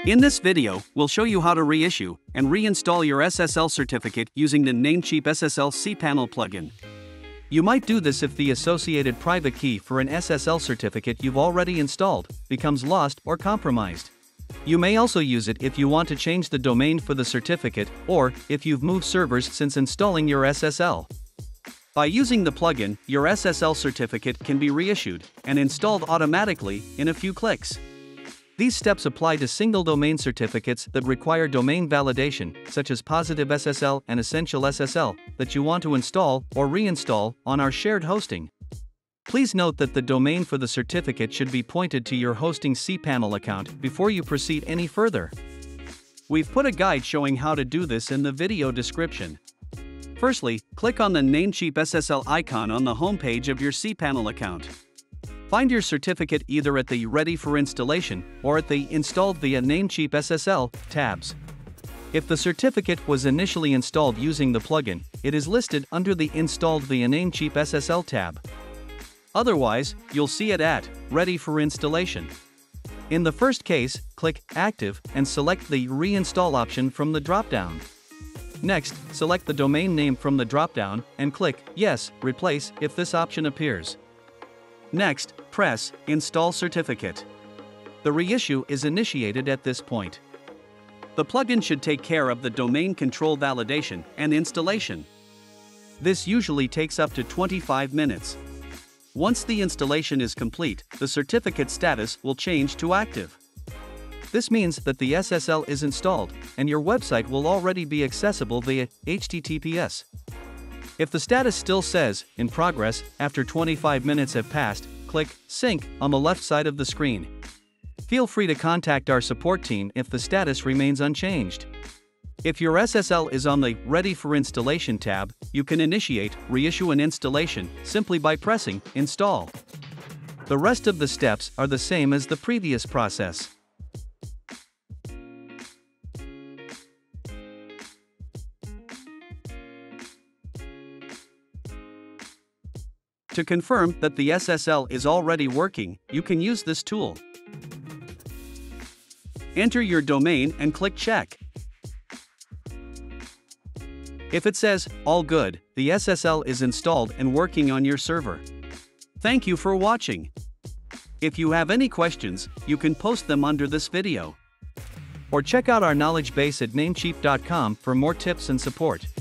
In this video, we'll show you how to reissue and reinstall your SSL certificate using the Namecheap SSL cPanel plugin. You might do this if the associated private key for an SSL certificate you've already installed becomes lost or compromised. You may also use it if you want to change the domain for the certificate or if you've moved servers since installing your SSL. By using the plugin, your SSL certificate can be reissued and installed automatically in a few clicks. These steps apply to single domain certificates that require domain validation, such as Positive SSL and Essential SSL, that you want to install or reinstall on our shared hosting. Please note that the domain for the certificate should be pointed to your hosting cPanel account before you proceed any further. We've put a guide showing how to do this in the video description. Firstly, click on the Namecheap SSL icon on the homepage of your cPanel account. Find your certificate either at the Ready for Installation or at the Installed via Namecheap SSL tabs. If the certificate was initially installed using the plugin, it is listed under the Installed via Namecheap SSL tab. Otherwise, you'll see it at Ready for Installation. In the first case, click Active and select the Reinstall option from the dropdown. Next, select the domain name from the dropdown and click Yes, Replace if this option appears. Next, press Install Certificate. The reissue is initiated at this point. The plugin should take care of the domain control validation and installation. This usually takes up to 25 minutes. Once the installation is complete, the certificate status will change to active. This means that the SSL is installed, and your website will already be accessible via HTTPS. If the status still says, in progress, after 25 minutes have passed, click Sync on the left side of the screen. Feel free to contact our support team if the status remains unchanged. If your SSL is on the Ready for Installation tab, you can initiate, reissue an installation simply by pressing Install. The rest of the steps are the same as the previous process. To confirm that the SSL is already working, you can use this tool. Enter your domain and click Check. If it says, All good, the SSL is installed and working on your server. Thank you for watching. If you have any questions, you can post them under this video. Or check out our knowledge base at namecheap.com for more tips and support.